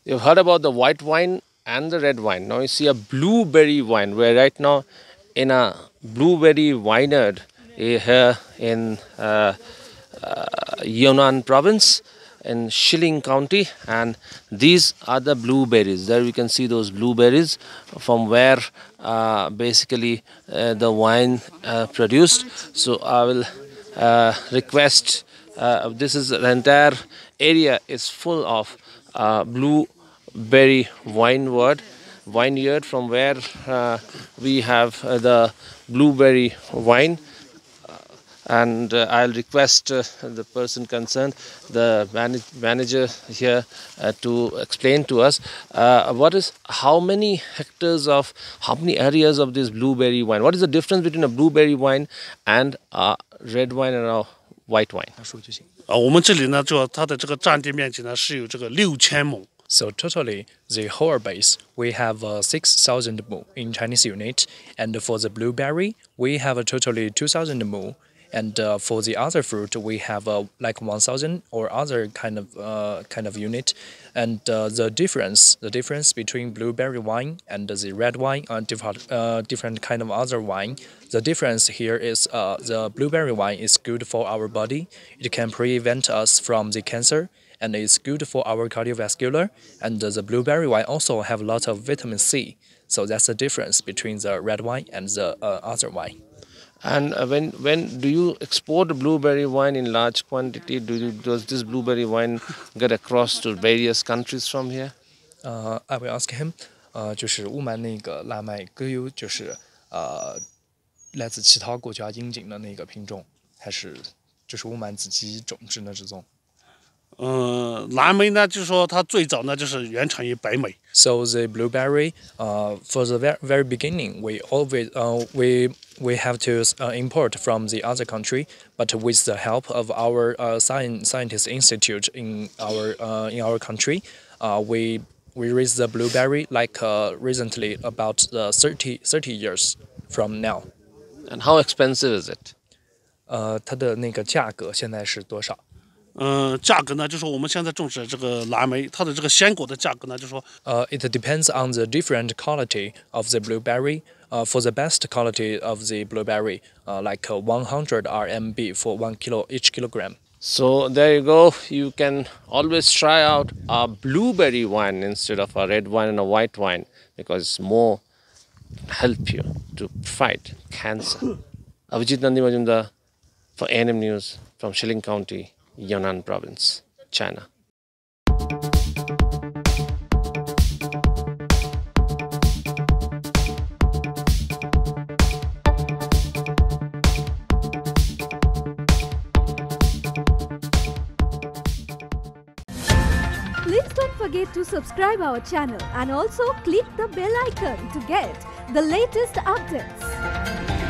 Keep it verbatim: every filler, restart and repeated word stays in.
You've heard about the white wine and the red wine. Now you see a blueberry wine. We're right now in a blueberry vineyard here in uh, uh, Yunnan Province in Shilin County, and these are the blueberries. There we can see those blueberries from where uh, basically uh, the wine uh, produced. So I will uh, request. Uh, this is the entire area is full of uh, blueberry vineyard, vineyard from where uh, we have uh, the blueberry wine. And uh, I'll request uh, the person concerned, the manage manager here, uh, to explain to us uh, what is how many hectares of how many areas of this blueberry wine. What is the difference between a blueberry wine and a red wine and a white wine? 啊，我们这里呢，就它的这个占地面积呢是有这个六千亩。 So totally, the whole base, we have uh, six thousand mu in Chinese unit, and for the blueberry, we have a totally two thousand mu, and uh, for the other fruit, we have uh, like one thousand or other kind of uh, kind of unit, and uh, the difference, the difference between blueberry wine and the red wine are different, uh, different kind of other wine. The difference here is uh, the blueberry wine is good for our body. It can prevent us from the cancer, and it's good for our cardiovascular. And the blueberry wine also have a lot of vitamin C. So that's the difference between the red wine and the uh, other wine. And uh, when when do you export blueberry wine in large quantity? Do you, does this blueberry wine get across to various countries from here? Uh, I will ask him. 呃，就是雾霾那个辣麦葛优，就是呃来自其他国家引进的那个品种，还是就是雾霾自己种植的这种？ 嗯，蓝莓呢，就是说它最早呢就是原产于北美。 So the blueberry, uh, for the very, very beginning, we always uh, we we have to uh, import from the other country, but with the help of our uh, science scientist institute in our uh, in our country, uh, we we raise the blueberry like uh, recently about uh, thirty, thirty years from now. And how expensive is it? 呃，它的那个价格现在是多少？ 嗯，价格呢，就是我们现在种植的这个蓝莓，它的这个鲜果的价格呢，就是说， Uh, it depends on the different quality of the blueberry. Uh, for the best quality of the blueberry, uh, like uh, one hundred R M B for one kilo each kilogram. So there you go. You can always try out a blueberry wine instead of a red wine and a white wine, because it's more help you to fight cancer. Avijit Nandi Majumdar for A N M News from Shilin County, Yunnan Province, China. Please don't forget to subscribe our channel and also click the bell icon to get the latest updates.